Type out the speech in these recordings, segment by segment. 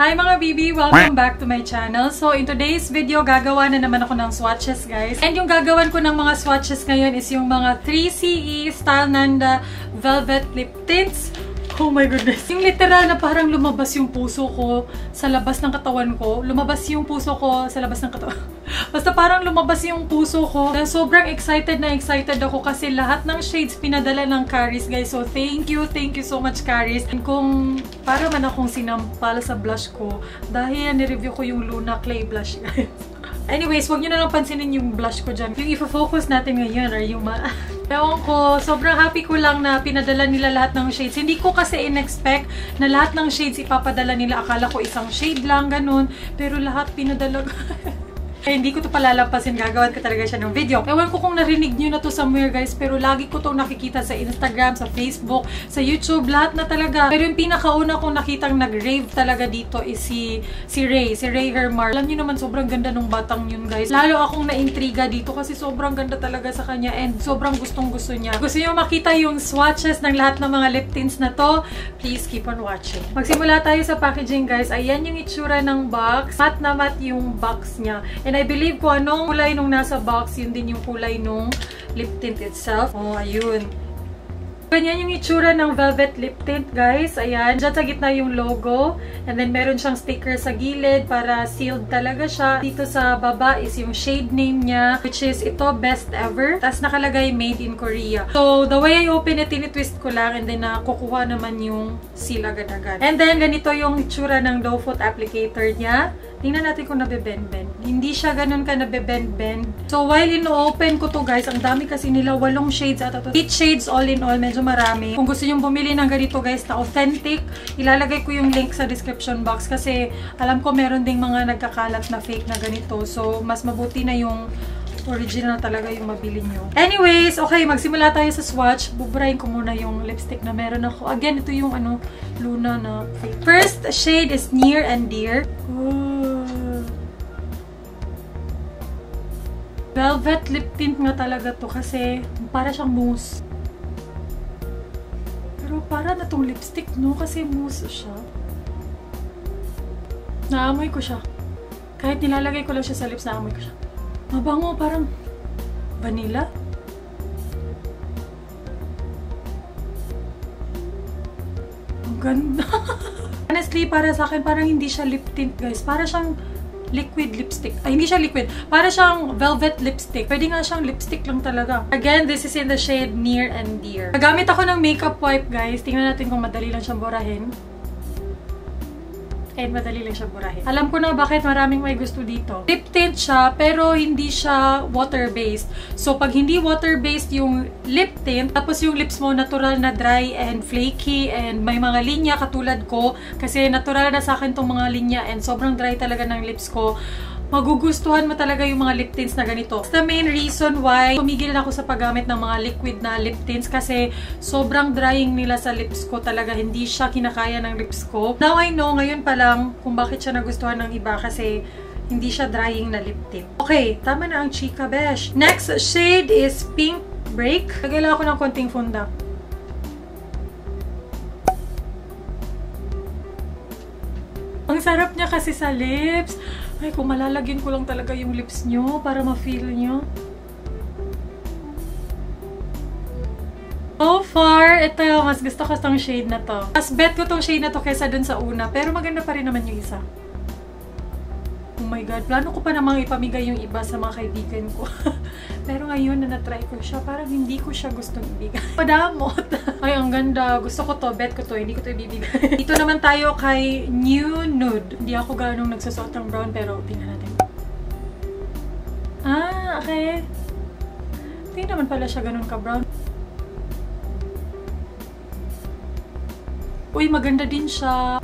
Hi mga baby! Welcome back to my channel. So in today's video, gagawa na naman ako ng swatches guys. And yung gagawan ko ng mga swatches ngayon is yung mga 3CE Stylenanda Velvet Lip Tints. Oh my goodness! Yung literal na parang lumabas yung puso ko sa labas ng katawan ko. Lumabas yung puso ko sa labas ng katawan. Basta parang lumabas yung puso ko. Sobrang excited na excited ako kasi lahat ng shades pinadala ng Caris guys. So thank you so much Caris. And kung para man akong sinampal sa blush ko dahil nireview ko yung Luna Clay blush guys. Anyways, huwag nyo na lang pansinin yung blush ko dyan. Yung i-focus natin ngayon or yung ewan ko, sobrang happy ko lang na pinadala nila lahat ng shades. Hindi ko kasi in-expect na lahat ng shades ipapadala nila. Akala ko isang shade lang, ganun. Pero lahat pinadala. Eh, hindi ko ito palalampasin. Gagawan ko talaga siya ng video. Ewan ko kung narinig nyo na to somewhere guys. Pero lagi ko itong nakikita sa Instagram, sa Facebook, sa YouTube. Lahat na talaga. Pero yung pinakauna kong nakitang nag-rave talaga dito is si Ray. Si Ray Hermar. Alam nyo naman, sobrang ganda nung batang yun guys. Lalo akong na-intriga dito kasi sobrang ganda talaga sa kanya. And sobrang gustong-gusto niya. Gusto nyo makita yung swatches ng lahat ng mga lip tints na to? Please keep on watching. Magsimula tayo sa packaging guys. Ayan yung itsura ng box. Matte na matte yung box niya. And I believe ko anong kulay nung nasa box, yun din yung kulay nung lip tint itself. Oh, ayun. Ganyan yung itsura ng velvet lip tint, guys. Ayan. Diyan sa gitna yung logo. And then, meron siyang sticker sa gilid para sealed talaga siya. Dito sa baba is yung shade name niya, which is ito, Best Ever. Tapos nakalagay, Made in Korea. So, the way I open it, tinitwist ko lang. And then, kukuha naman yung seal agad-agad. And then, ganito yung itsura ng doe foot applicator niya. Tingnan natin kung nabe-bend-bend. Hindi siya ganun ka nabe-bend-bend. So, while ino-open ko to guys, ang dami kasi nila, 8 shades ata to. 8 shades all in all, medyo marami. Kung gusto nyo bumili ng ganito guys na authentic, ilalagay ko yung link sa description box kasi alam ko meron ding mga nagkakalat na fake na ganito. So, mas mabuti na yung original talaga yung mabili nyo. Anyways, okay, magsimula tayo sa swatch. Buburahin ko muna yung lipstick na meron ako. Again, ito yung Luna na fake. First shade is Near and Dear. Ooh. Velvet lip tint nga talaga to kasi para siyang mousse. Pero para na tong lipstick, no? Kasi mousse siya. Naamoy ko siya. Kahit nilalagay ko lang siya sa lips, naamoy ko siya. Mabango, parang vanilla. Ang ganda. Honestly, para sa akin, parang hindi siya lip tint, guys. Para siyang liquid lipstick. Ay, hindi siya liquid. Para siyang velvet lipstick. Pwede nga siyang lipstick lang talaga. Again, this is in the shade Near and Dear. Nagamit ako ng makeup wipe, guys. Tingnan natin kung madali lang siyang burahin. And madali lang siya burahin. Alam ko na bakit maraming may gusto dito. Lip tint siya, pero hindi siya water-based. So, pag hindi water-based yung lip tint, tapos yung lips mo natural na dry and flaky and may mga linya katulad ko, kasi natural na sa akin tong mga linya and sobrang dry talaga ng lips ko, magugustuhan mo talaga yung mga lip tints na ganito. That's the main reason why tumigil ako sa paggamit ng mga liquid na lip tints kasi sobrang drying nila sa lips ko talaga. Hindi siya kinakaya ng lips ko. Now I know, ngayon pa lang, kung bakit siya nagustuhan ng iba kasi hindi siya drying na lip tint. Okay, tama na ang chika besh. Next shade is Pink Break. Lagyan ako ng konting funda. Ang sarap niya kasi sa lips. Ay, kung malalagyan ko lang talaga yung lips nyo para ma-feel nyo. So far, ito mas gusto ko itong shade na to. Mas bet ko itong shade na to kaysa dun sa una. Pero maganda pa rin naman yung isa. Oh my God. Plano ko pa namang ipamigay yung iba sa mga kaibigan ko. Pero ngayon na na-try ko siya, parang hindi ko siya gustong ibigay. Padamot! Ay, ang ganda. Gusto ko to. Bet ko to. Hindi ko to ibibigay. Dito naman tayo kay New Nude. Hindi ako ganong nagsusot ng brown, pero tingnan natin. Ah, okay. Hindi naman pala siya ganun ka-brown. Uy, maganda din siya.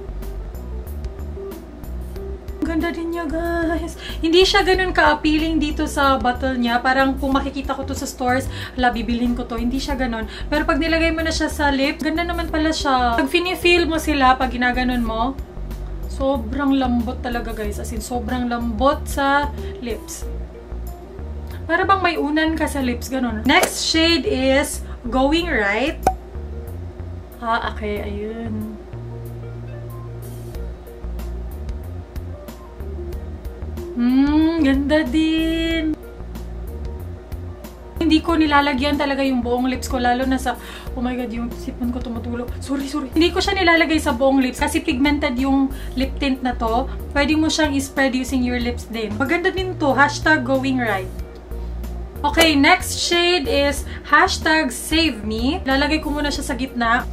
Ganda din niya, guys. Hindi siya ganun ka-appealing dito sa bottle niya. Parang kung makikita ko to sa stores, hala, bibilhin ko to. Hindi siya ganun. Pero pag nilagay mo na siya sa lips, ganda naman pala siya. Pag feel mo sila, pag ginaganon mo, sobrang lambot talaga, guys. As in, sobrang lambot sa lips. Para bang may unan ka sa lips, ganun. Next shade is Going Right. Ah, okay, ayun. Ganda din. Hindi ko nilalagyan talaga yung buong lips ko, lalo na sa, oh my god, yung sipon ko tumutulo. Sorry. Hindi ko siya nilalagay sa buong lips kasi pigmented yung lip tint na to. Pwede mo siyang i-spread using your lips din. Maganda din to. #GoingRight. Okay, next shade is #SaveMe. Lalagay ko muna siya sa gitna.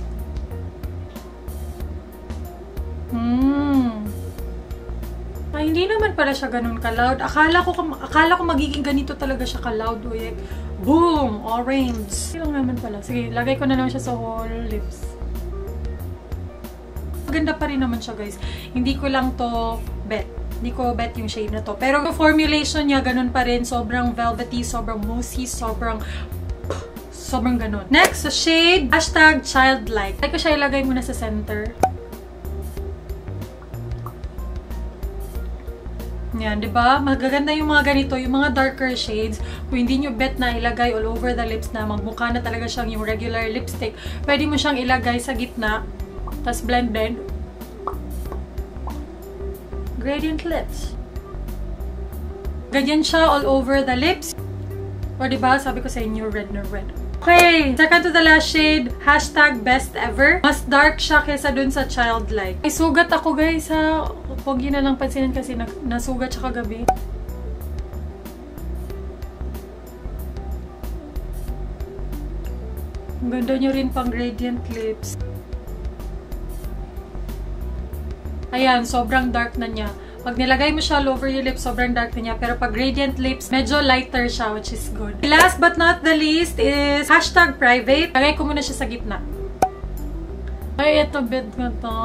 Ay, hindi naman pala siya ganun ka-loud. Akala ko magiging ganito talaga siya ka-loud. Uy, boom! Orange. Hindi lang naman pala. Sige, lagay ko na lang siya sa whole lips. Maganda pa rin naman siya, guys. Hindi ko lang to bet. Hindi ko bet yung shade na to. Pero yung formulation niya, ganun pa rin. Sobrang velvety, sobrang moussey, sobrang ganun. Next, sa shade, #Childlike. Try ko siya ilagay muna sa center. Yan, diba? Magaganda yung mga ganito, yung mga darker shades. Kung hindi nyo bet na ilagay all over the lips na magmukha na talaga siyang yung regular lipstick, pwede mo siyang ilagay sa gitna, tas blend. Gradient lips. Ganyan siya all over the lips. O diba? Sabi ko sa inyo, red na red. Okay, second to the last shade, #BestEver. Mas dark siya kesa dun sa Childlike. May sugat ako, guys, ha. Pogi na lang pansinin kasi nasugat siya kagabi. Ang ganda nyo rin pang gradient lips. Ayan, sobrang dark na niya. Pag nilagay mo siya all over your lips, sobrang dark na niya. Pero pag gradient lips, medyo lighter siya, which is good. Last but not the least is #Private. Lagay ko muna siya sa gitna. Ay, ito bed ko to.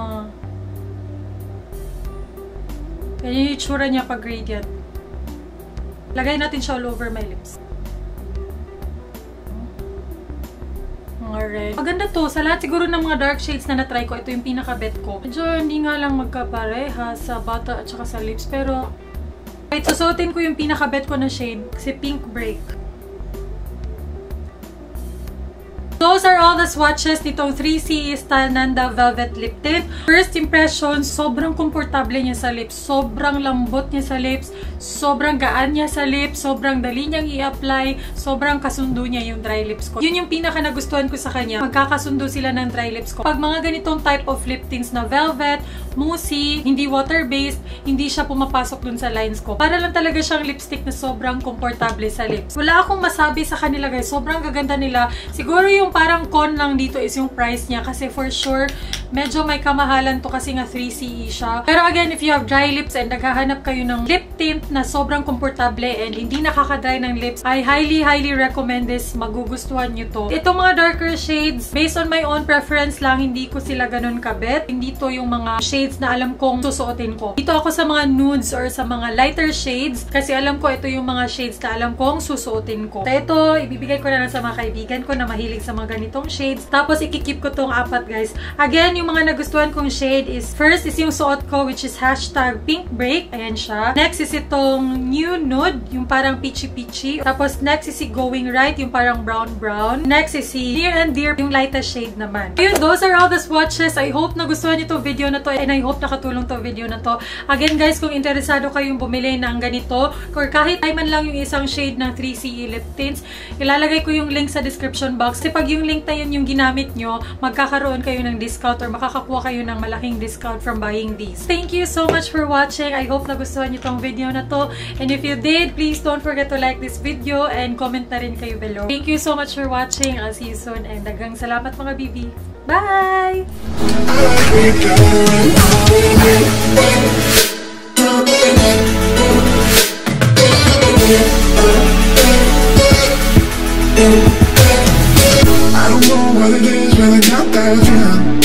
Yan yung itsura niya pag gradient. Lagay natin siya all over my lips. Alright. Maganda to. Sa lahat siguro ng mga dark shades na na-try ko, ito yung pinaka-bet ko. Medyo hindi nga lang magkapareha sa bata at saka sa lips. Pero, right, susuotin ko yung pinaka-bet ko na shade. Si Pink Break. Those are all the swatches nitong 3CE Stylenanda Velvet Lip Tint. First impression, sobrang komportable niya sa lips. Sobrang lambot niya sa lips. Sobrang gaan niya sa lips. Sobrang dali niyang i-apply. Sobrang kasundo niya yung dry lips ko. Yun yung pinaka nagustuhan ko sa kanya. Magkakasundo sila ng dry lips ko. Pag mga ganitong type of lip tints na velvet, moussey, hindi water-based, hindi siya pumapasok dun sa lines ko. Para lang talaga siyang lipstick na sobrang komportable sa lips. Wala akong masabi sa kanila, guys. Sobrang gaganda nila. Siguro yung parang con lang dito is yung price niya kasi for sure, medyo may kamahalan to kasi nga 3CE siya. Pero again, if you have dry lips and naghahanap kayo ng lip tint na sobrang komportable and hindi nakaka-dry ng lips, I highly recommend this. Magugustuhan nyo to. Itong mga darker shades, based on my own preference lang, hindi ko sila ganun kabet. Hindi to yung mga shades na alam kong susuotin ko. Dito ako sa mga nudes or sa mga lighter shades kasi alam ko ito yung mga shades na alam kong susuotin ko. So ito, ibibigay ko na lang sa mga kaibigan ko na mahilig sa mga ganitong shades. Tapos, ikikip ko tong 4, guys. Again, yung mga nagustuhan kong shade is, first is yung suot ko, which is #PinkBreak. Ayan siya. Next is itong New Nude, yung parang peachy-peachy. Tapos, next is si Going Right, yung parang brown-brown. Next is si Near and Dear, yung lightest shade naman. Ayun, those are all the swatches. I hope nagustuhan nyo tong video na to and I hope nakatulong tong video na to. Again, guys, kung interesado kayong bumili ng ganito, or kahit ay man lang yung isang shade ng 3CE lip tints, ilalagay ko yung link sa description box. Kasi pag yung link na yun yung ginamit nyo, magkakaroon kayo ng discount or makakakuha kayo ng malaking discount from buying these. Thank you so much for watching. I hope nagustuhan nyo tong video na to. And if you did, please don't forget to like this video and comment na rin kayo below. Thank you so much for watching. I'll see you soon and daghang salamat mga bibi. Bye! I don't know what it is, but I got that feeling.